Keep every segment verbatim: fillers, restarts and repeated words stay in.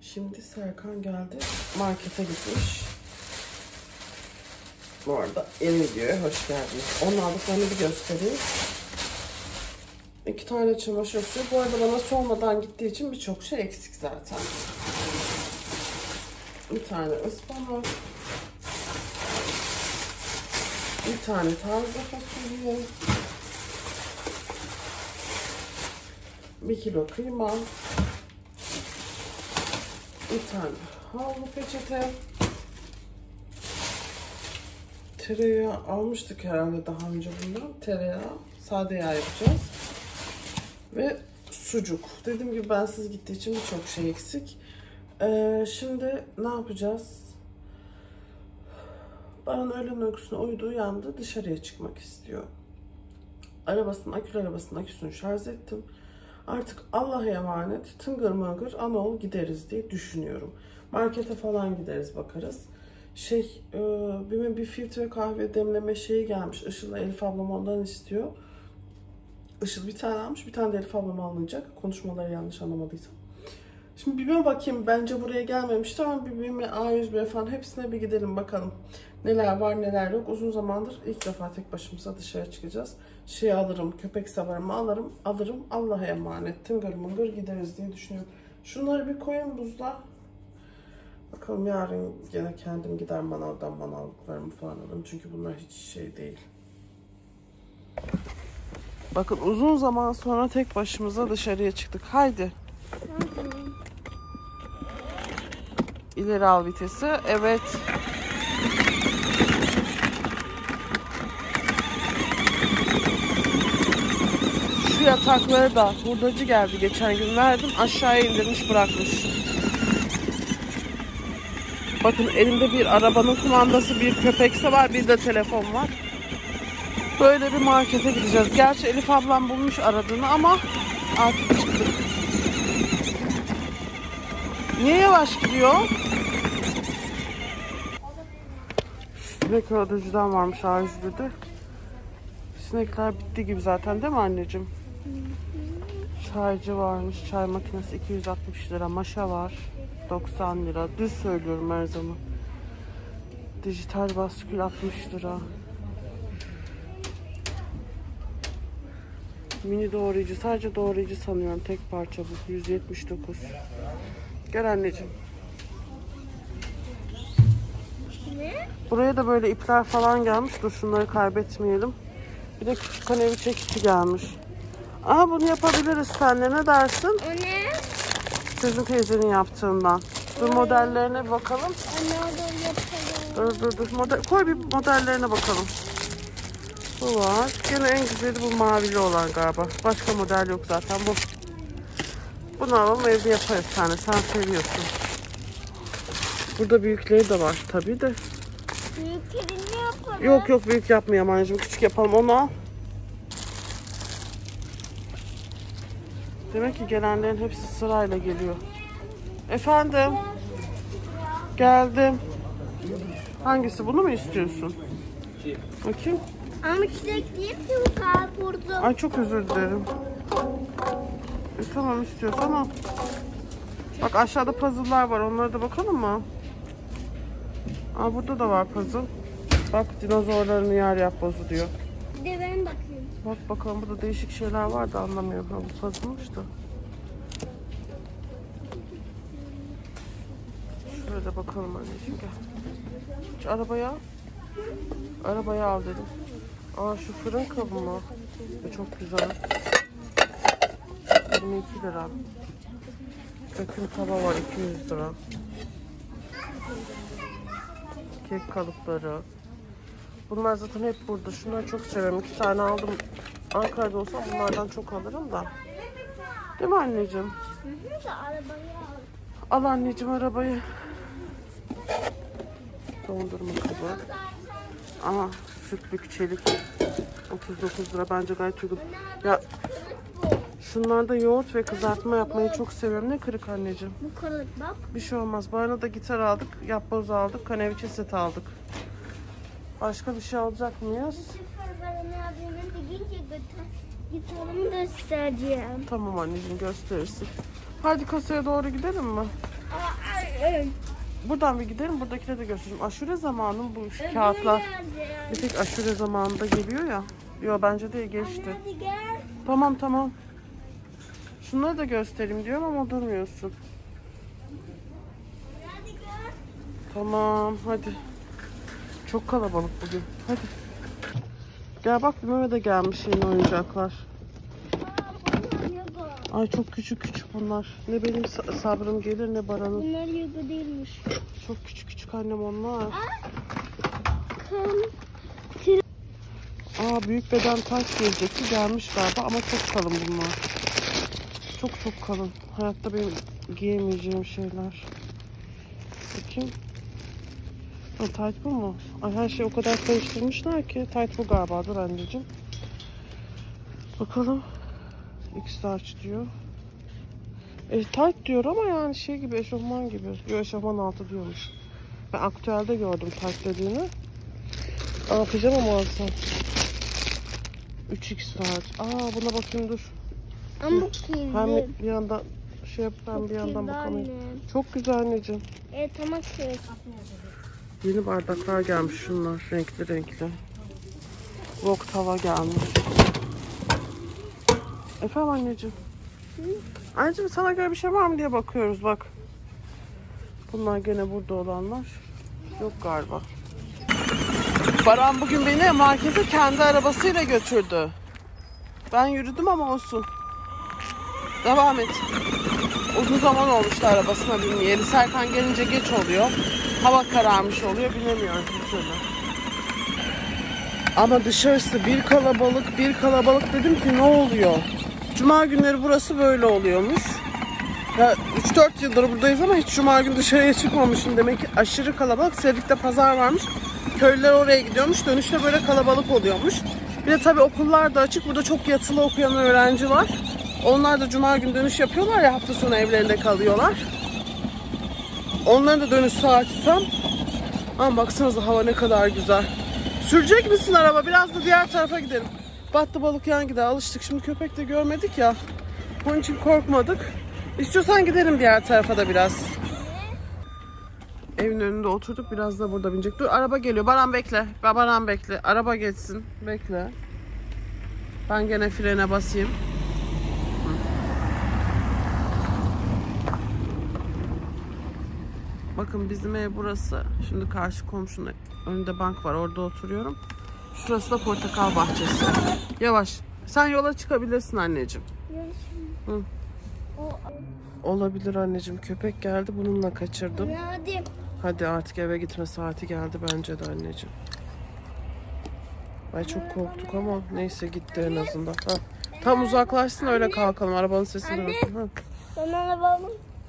Şimdi Serkan geldi. Markete gitmiş. Bu arada yeni videoya hoş geldiniz. Onun aldıklarını bir göstereyim. İki tane çamaşır suyu. Bu arada bana sormadan gittiği için birçok şey eksik zaten. Bir tane ıspanak. Bir tane taze fasulye. Bir kilo kıyma. Bir tane havlu peçete. Tereyağı almıştık herhalde daha önce bundan. Tereyağı, sade yağ yapacağız. Ve sucuk. Dediğim gibi bensiz gittiği için birçok şey eksik. Ee, şimdi ne yapacağız? Baran öğlen uykusuna uyudu, uyandı, dışarıya çıkmak istiyor. Arabasının, akülü arabasının aküsünü şarj ettim. Artık Allah'a emanet, tıngır mıngır anaol gideriz diye düşünüyorum. Markete falan gideriz, bakarız. Şey, e, bir, bir filtre kahve demleme şeyi gelmiş. Işıl'la Elif ablam ondan istiyor. Işıl bir tane almış, bir tane de Elif ablam alınacak. Konuşmaları yanlış anlamadıysam. Şimdi bir BİM'e bakayım. Bence buraya gelmemişti ama bir BİM'e, A yüz B falan hepsine bir gidelim bakalım. Neler var neler yok. Uzun zamandır ilk defa tek başımıza dışarı çıkacağız. Şey alırım, köpek savarımı alırım, alırım. Allah'a emanet. Tıngır mıngır gideriz diye düşünüyorum. Şunları bir koyayım buzluğa. Bakalım yarın gene kendim gider manavdan manavlıklarımı falan alırım. Çünkü bunlar hiç şey değil. Bakın uzun zaman sonra tek başımıza dışarıya çıktık. Haydi. İleri al vitesi. Evet. Şu yatakları da hurdacı geldi geçen gün, verdim. Aşağıya indirmiş bırakmış. Bakın elimde bir arabanın kumandası, bir köpekse var, bir de telefon var. Böyle bir markete gideceğiz. Gerçi Elif ablam bulmuş aradığını ama artık çıktık. Niye yavaş gidiyor? Sinek öldürücüden varmış A yüz B'de. Sinekler bitti gibi zaten değil mi anneciğim? Çaycı varmış. Çay makinesi iki yüz altmış lira. Maşa var. doksan lira. Düz söylüyorum her zaman. Dijital baskül altmış lira. Mini doğrayıcı. Sadece doğrayıcı sanıyorum. Tek parça bu. yüz yetmiş dokuz. Gel anneciğim. Ne? Buraya da böyle ipler falan gelmiş. Dur şunları kaybetmeyelim. Bir de küçük kanevi çekici gelmiş. Aa, bunu yapabiliriz seninle. Ne dersin? O ne? Sizin teyzenin yaptığından. Dur modellerine bir bakalım. Anne o da yapalım. Dur dur dur. Model, koy bir modellerine bakalım. Bu var. Gene en güzeli bu mavili olan galiba. Başka model yok zaten bu. Bunu alalım, evde yaparız tane. Sen seviyorsun. Burada büyükleri de var tabii de. Büyüklerini yapalım. Yok yok, büyük yapmayalım anneciğim. Küçük yapalım, onu al. Demek ki gelenlerin hepsi sırayla geliyor. Efendim? Geldim. Hangisi? Bunu mu istiyorsun? Bakayım. Ama çilek değil ki bu karpuzlu. Ay çok özür dilerim. E, tamam istiyorsan al. Bak aşağıda puzzle'lar var. Onlara da bakalım mı? Aa, burada da var puzzle. Bak dinozorlarını yer yap bozu diyor. Bir de ben bakayım. Bak bakalım, burada değişik şeyler var da anlamıyorum. Ha, bu puzzle'mış da. Şöyle bakalım anneciğim, gel. Şu arabaya al. Arabaya al dedim. Aa, şu fırın kabı mı? Bu çok güzel. yirmi iki lira. Döküm tava var iki yüz lira. Kek kalıpları. Bunlar zaten hep burada. Şunları çok seviyorum. İki tane aldım. Ankara'da olsam bunlardan çok alırım da. Değil mi anneciğim? Hı hı, da arabayı Al al. anneciğim arabayı. Dondurma kabı. Aha, sütlük çelik. otuz dokuz lira, bence gayet uygun. Ya şunlarda yoğurt ve kızartma yapmayı çok seviyorum. Ne kırık anneciğim? Bu kırık bak. Bir şey olmaz. Bana da gitar aldık, yapboz aldık, kaneviçe set aldık. Başka bir şey alacak mıyız? Bu sefer Baran abime bir gidince gitarımı göstereceğim. Tamam anneciğim, gösterirsin. Hadi kasaya doğru gidelim mi? Aa, Buradan bir gidelim. Buradakine de göstereyim. Aşure zamanı bu şu kağıtlar. Bir tek aşure zamanında geliyor ya. Yo bence değil, geçti. Anne, hadi gel. Tamam tamam. Şunları da göstereyim diyorum ama durmuyorsun. Hadi gel. Tamam hadi. Çok kalabalık bugün. Hadi. Gel bak, böyle de gelmiş yeni oyuncaklar. Ay çok küçük küçük bunlar. Ne benim sabrım gelir ne Baran'ın. Bunlar yoga değilmiş. Çok küçük küçük annem onlar. Aa, büyük beden taş gelecekti, gelmiş galiba ama çok kalın bunlar. Çok çok kalın. Hayatta benim giyemeyeceğim şeyler. Bakayım. Ha, tayt bu mu? Ay, her şey o kadar karıştırmışlar ki. Tayt bu galiba. Dur anneciğim. Bakalım. X large diyor. E, tight diyor ama yani şey gibi, eşofman gibi. Yok, eşofman altı diyormuş. Ben aktüelde gördüm tight dediğini. Aa, pijama mı alsam? üç X large. Aa, buna bakayım dur. Ama kirli. Hem bir yandan şey yap, ben bir yandan bakalım. Çok güzel anneciğim. Evet ama kirli. Yeni bardaklar gelmiş şunlar. Renkli renkli. Wok tava gelmiş. Efendim anneciğim. Hı? Anneciğim sana göre bir şey var mı diye bakıyoruz bak. Bunlar gene burada olanlar. Yok galiba. Baran bugün beni markete kendi arabasıyla götürdü. Ben yürüdüm ama olsun. Devam et. Uzun zaman olmuştu arabasına binmeyeli. Serkan gelince geç oluyor. Hava kararmış oluyor. Binemiyoruz bir türlü. Ama dışarısı bir kalabalık, bir kalabalık, dedim ki ne oluyor? Cuma günleri burası böyle oluyormuş. Ya üç dört yıldır buradayız ama hiç cuma günü dışarıya çıkmamışım. Demek ki aşırı kalabalık. Sevdik'te pazar varmış. Köylüler oraya gidiyormuş. Dönüşte böyle kalabalık oluyormuş. Bir de tabii okullar da açık. Burada çok yatılı okuyan öğrenci var. Onlar da cuma günü dönüş yapıyorlar ya, hafta sonu evlerinde kalıyorlar. Onların da dönüş saati tam. Ama baksanıza hava ne kadar güzel. Sürecek misin araba? Biraz da diğer tarafa gidelim. Battı balık yan gider. Alıştık. Şimdi köpek de görmedik ya. Onun için korkmadık. İstiyorsan gidelim diğer tarafa da biraz. Evin önünde oturduk. Biraz da burada binecek. Dur, araba geliyor. Baran bekle. Baran bekle. Araba geçsin. Bekle. Ben gene frene basayım. Bakın bizim ev burası. Şimdi karşı komşunun önünde bank var. Orada oturuyorum. Şurası da portakal bahçesi. Yavaş. Sen yola çıkabilirsin anneciğim. Hı. Olabilir anneciğim. Köpek geldi. Bununla kaçırdım. Hadi. Hadi artık eve gitme saati geldi bence de anneciğim. Ay çok korktuk ama neyse, gitti en azından. Ha. Tam uzaklaşsın öyle kalkalım. Arabanın sesini duysun. Ha. Ben arabamı...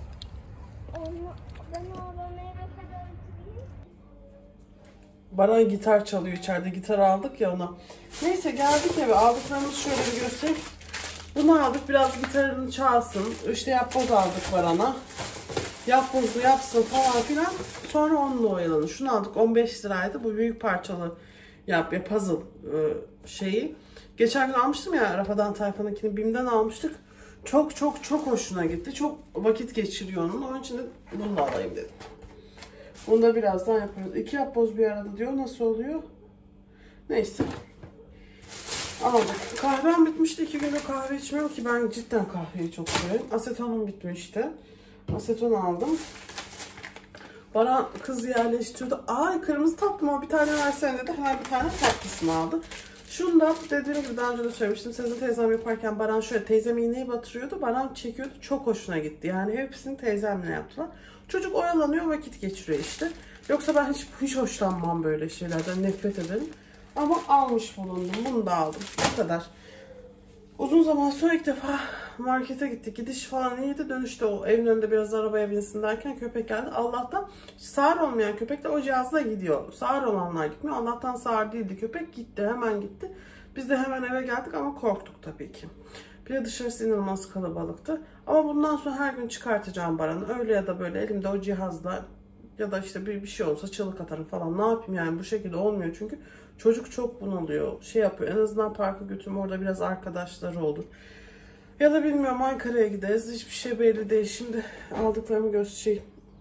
Ben arabamı eve kadar götüreyim. Baran gitar çalıyor içeride. Gitar aldık ya ona. Neyse geldik eve. Aldıklarımızı şöyle bir göstereyim. Bunu aldık. Biraz gitarını çalsın. İşte yapboz aldık Baran'a. Yapbozu yapsın falan filan. Sonra onunla oyalanır. Şunu aldık. on beş liraydı. Bu büyük parçalı yap ya puzzle şeyi. Geçen gün almıştım ya, Rafadan Tayfan'ınkini BİM'den almıştık. Çok çok çok hoşuna gitti. Çok vakit geçiriyor onun. Onun için de bunu da alayım dedim. Bunu da birazdan yaparız. İki yapboz bir arada diyor. Nasıl oluyor? Neyse. Aldık. Kahvem bitmişti. İki gündür kahve içmiyorum ki ben cidden kahveyi çok severim. Asetonum bitmişti. Aseton aldım. Bana kız yerleştiriyordu. Ay kırmızı tatlı mı? Bir tane versene dedi. Hemen bir tane tatlısını aldı. Şunu da dediğim gibi daha önce de söylemiştim. Sezin teyzem yaparken Baran şöyle, teyzem iğneyi batırıyordu. Baran çekiyordu. Çok hoşuna gitti. Yani hepsini teyzemle yaptılar. Çocuk oyalanıyor, vakit geçiriyor işte. Yoksa ben hiç, hiç hoşlanmam böyle şeylerden. Nefret ederim. Ama almış bulundum. Bunu da aldım. Bu kadar. Uzun zaman sonra ilk defa markete gittik. Gidiş falan iyiydi. Dönüşte o evin önünde biraz arabaya binsin derken köpek geldi. Allah'tan sağır olmayan köpek de o cihazla gidiyor. Sağır olanlar gitmiyor. Allah'tan sağır değildi. Köpek gitti. Hemen gitti. Biz de hemen eve geldik ama korktuk tabii ki. Bir de dışarısı inanılmaz kalabalıktı. Ama bundan sonra her gün çıkartacağım Baran'ı. Öyle ya da böyle elimde o cihazla ya da işte bir, bir şey olsa çığlık atarım falan. Ne yapayım yani, bu şekilde olmuyor çünkü. Çocuk çok bunalıyor. Şey yapıyor. En azından parka götürüm. Orada biraz arkadaşları olur. Ya da bilmiyorum, Ankara'ya gideriz. Hiçbir şey belli değil. Şimdi aldıklarımı göstereyim.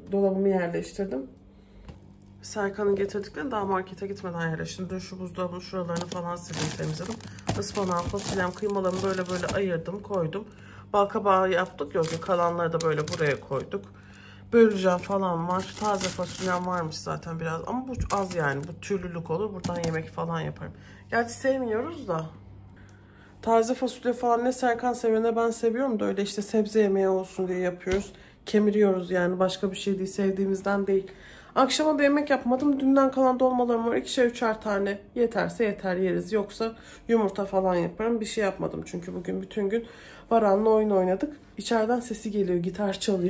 dolabımı yerleştirdim. Serkan'ın getirdiklerini daha markete gitmeden yerleştirdim. Dün şu buzdolabının şuralarını falan sildim, temizledim. Ispanağım, fasulyem, kıymalarımı böyle böyle ayırdım, koydum. Balkabağı yaptık ya, kalanları da böyle buraya koyduk. Böleceğim falan var. Taze fasulyem varmış zaten biraz ama bu az yani. Bu türlülük olur. Buradan yemek falan yaparım. Gerçi sevmiyoruz da. Taze fasulye falan ne Serkan seviyor ne ben seviyorum da öyle işte sebze yemeği olsun diye yapıyoruz. Kemiriyoruz yani, başka bir şey değil, sevdiğimizden değil. Akşama da yemek yapmadım. Dünden kalan dolmalarım var. İkişer üçer tane. Yeterse yeter yeriz. Yoksa yumurta falan yaparım. Bir şey yapmadım çünkü bugün bütün gün Baran'la oyun oynadık. İçeriden sesi geliyor. Gitar çalıyor.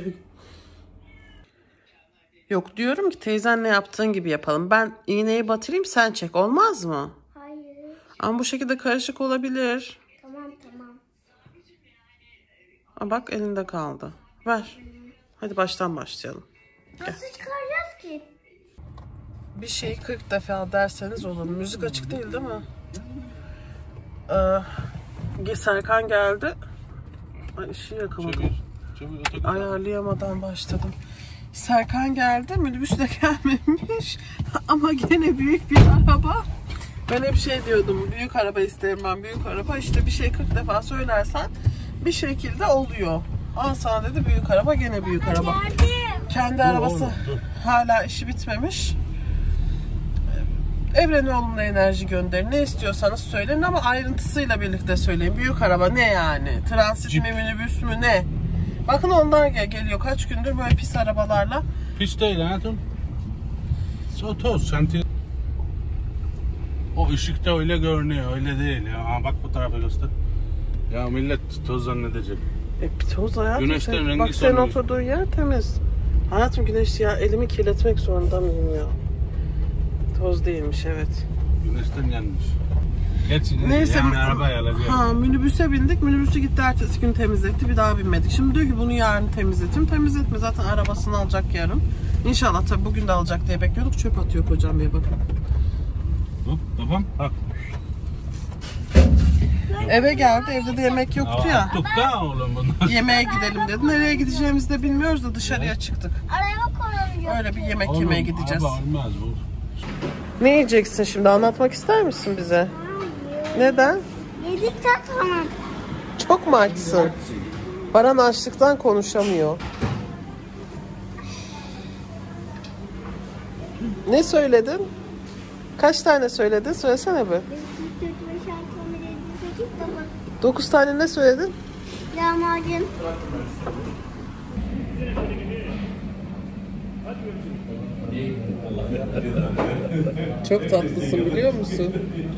Yok diyorum ki teyzenle yaptığın gibi yapalım. Ben iğneyi batırayım, sen çek. Olmaz mı? Hayır. Ama bu şekilde karışık olabilir. Tamam tamam. Aa, bak elinde kaldı. Ver. Hadi baştan başlayalım. Nasıl çıkaracağız ki? Bir şeyi kırk defa derseniz olur. Müzik açık değil değil mi? Ee, Serkan geldi. Ay, ışığı yakamadım. Ayarlayamadan başladım. Serkan geldi. Minibüs de gelmemiş. Ama gene büyük bir araba. Ben hep şey diyordum. Büyük araba isterim ben. Büyük araba. İşte bir şey kırk defa söylersen bir şekilde oluyor. Al sana dedi büyük araba. Gene büyük araba. Kendi arabası hala işi bitmemiş. Evrene olumlu enerji gönderin. Ne istiyorsanız söyleyin ama ayrıntısıyla birlikte söyleyin. Büyük araba ne yani? Transit mi, minibüs mü ne? Bakın onlar gel geliyor. Kaç gündür böyle pis arabalarla. Pis değil hayatım. O toz. Santi... O ışıkta öyle görünüyor. Öyle değil ya. Aa, bak bu tarafa göster. Ya millet toz zannedecek. E toz hayatım. Güneşten sen, rengi bak senin sanıyor. oturduğun yer temiz. Hayatım güneş ya, elimi kirletmek zorunda mıyım ya? Toz değilmiş evet. Güneşten yanmış. Geç, Neyse, yani arabaya alacağım. Ha, minibüse bindik. Minibüsü gitti ertesi gün temizletti. Bir daha binmedik. Şimdi diyor ki bunu yarın temizletim. Temizletme, zaten arabasını alacak yarın. İnşallah tabii bugün de alacak diye bekliyorduk. Çöp atıyor kocam bey, bakın. Hop babam bak. Eve geldi. Evde de yemek yoktu ya. Attık da oğlum bunlar. Yemeğe gidelim dedi. Nereye gideceğimizi de bilmiyoruz da dışarıya çıktık. Araba koyalım. Öyle bir yemek Oğlum, yemeye gideceğiz. araba olmaz bu. Ne yiyeceksin şimdi? Anlatmak ister misin bize? Neden? Yedik tamam. Çok mu açsın? Baran açlıktan konuşamıyor. Ne söyledin? Kaç tane söyledin? Söylesene bir. Dokuz tane ne söyledin? Lahmacun. Çok tatlısın biliyor musun?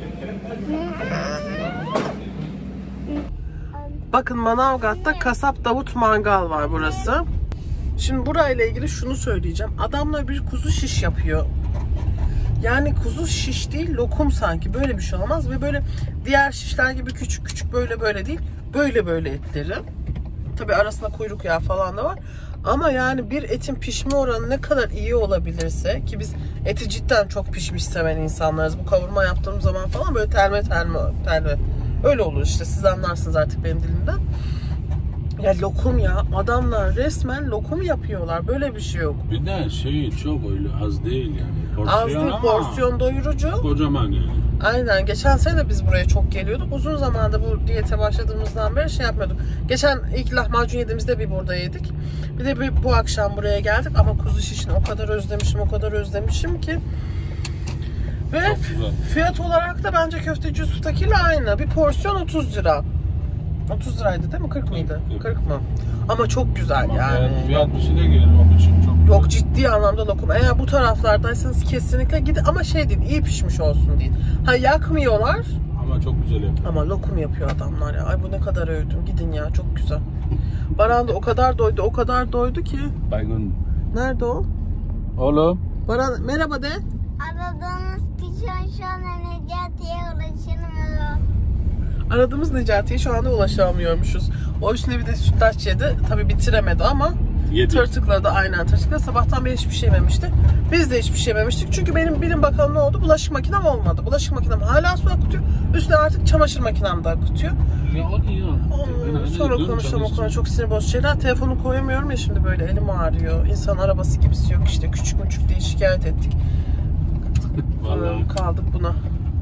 Bakın Manavgat'ta Kasap Davut Mangal var burası. Şimdi burayla ilgili şunu söyleyeceğim. Adamlar bir kuzu şiş yapıyor. Yani kuzu şiş değil, lokum sanki. Böyle bir şey olmaz ve böyle diğer şişler gibi küçük küçük böyle böyle değil. Böyle böyle etleri. Tabii arasında kuyruk yağı falan da var. Ama yani bir etin pişme oranı ne kadar iyi olabilirse, ki biz eti cidden çok pişmiş seven insanlarız. Bu kavurma yaptığımız zaman falan böyle telme telme telme. Öyle olur işte, siz anlarsınız artık benim dilimden. Ya lokum ya. Adamlar resmen lokum yapıyorlar. Böyle bir şey yok. Bir de şey çok öyle az değil yani. Porsiyon Az değil, ama porsiyon doyurucu. kocaman yani. Aynen. Geçen sene de biz buraya çok geliyorduk. Uzun zamanda bu diyete başladığımızdan beri şey yapmıyorduk. Geçen ilk lahmacun yediğimizde bir burada yedik. Bir de bir, bu akşam buraya geldik ama kuzu şişini o kadar özlemişim, o kadar özlemişim ki. Ve fiyat olarak da bence köfteci Yusuf'takiyle aynı. Bir porsiyon otuz lira. otuz liraydı değil mi? kırk mıydı? kırk mı? Ama çok güzel Ama yani. Fiyat, fiyat bir şey de gelir onun için çok. Yok, ciddi anlamda lokum. Eğer bu taraflardaysanız kesinlikle gidin ama şey değil, iyi pişmiş olsun değil. Ha, yakmıyorlar. Ama çok güzel yapıyor. Ama lokum yapıyor adamlar ya. Ay bu ne kadar övdüm. Gidin ya, çok güzel. Baran da o kadar doydu, o kadar doydu ki. Baygın. Nerede o? Oğlum. Baran merhaba de. Aradığınız kişi şu an Necati'ye ulaşamıyor. Aradığımız Necati'ye şu anda ulaşamıyormuşuz. O üstüne bir de sütlaç yedi. Tabii bitiremedi ama Yedi. Tırtıkladı aynen tırtıkladı. Sabahtan beri hiçbir şey yememişti. Biz de hiçbir şey yememiştik. Çünkü benim bilim bakalım ne oldu? Bulaşık makinem olmadı. Bulaşık makinem hala su akıtıyor. Üstüne artık çamaşır makinem de akıtıyor. Ya o iyi ya. Aa, sonra konuşalım o konu çok sinir bozucu şeyler. Telefonu koyamıyorum ya şimdi böyle elim ağrıyor. İnsan arabası gibisi yok işte. Küçük müçük diye şikayet ettik. Vallahi. Kaldık buna.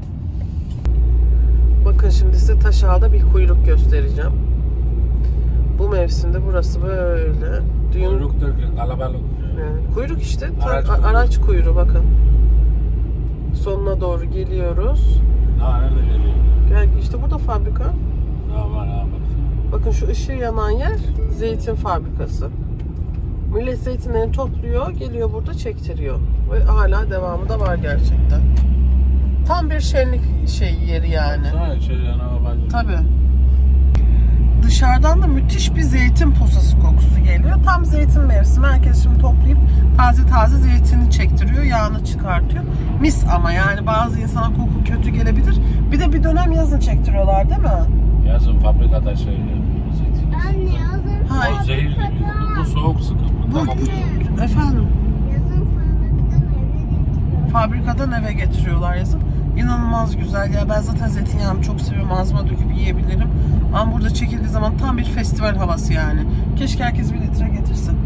Bakın şimdi size Taşağı'da bir kuyruk göstereceğim. Bu mevsimde burası böyle. Düğün... Kuyruk derken kalabalık. Yani kuyruk işte. Araç Ta- kuyruğu. araç kuyruğu bakın. Sonuna doğru geliyoruz. Aa nerede geliyor? Gel işte burada fabrika. Aa var ha baksana. Bakın şu ışığı yanan yer zeytin fabrikası. Millet zeytinlerini topluyor, geliyor burada çektiriyor. Ve hala devamı da var gerçekten. Tam bir şenlik şey yeri yani. Sana şey yani bence. Tabii. Dışarıdan da müthiş bir zeytin posası kokusu geliyor. Tam zeytin mevsimi. Herkes şimdi toplayıp taze taze zeytini çektiriyor, yağını çıkartıyor. Mis ama yani bazı insana koku kötü gelebilir. Bir de bir dönem yazın çektiriyorlar değil mi? Yazın fabrikada şey zeytin. Anne yazın Hayır. O zehirli gibi. Bu soğuk sıkı. Bu Bu, tamam. efendim yazın fabrikadan eve getiriyor. fabrikadan eve getiriyorlar yazın. İnanılmaz güzel ya. Ben zaten zeytinyağını çok seviyorum. Ağzıma döküp yiyebilirim. Ama burada çekildiği zaman tam bir festival havası yani. Keşke herkes bir litre getirsin.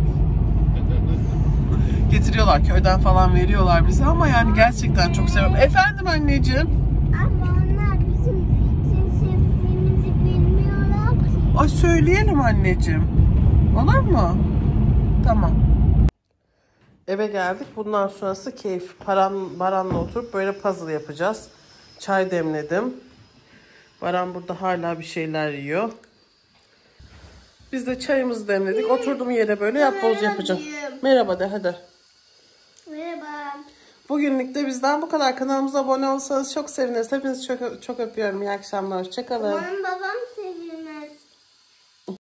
Getiriyorlar, köyden falan veriyorlar bize ama yani gerçekten çok seviyorum. Efendim anneciğim? Ama onlar bizim zeytin sevdiğimizi bilmiyorlar ki. Ay söyleyelim anneciğim. Olur mu? Tamam. Eve geldik. Bundan sonrası keyif. Paran, Baran'la oturup böyle puzzle yapacağız. Çay demledim. Baran burada hala bir şeyler yiyor. Biz de çayımızı demledik. Oturdum yere böyle yapboz yapacağım. Merhaba de hadi. Merhaba. Bugünlük de bizden bu kadar. Kanalımıza abone olsanız çok seviniriz. Hepinizi çok çok öpüyorum. İyi akşamlar. Hoşçakalın. Benim babam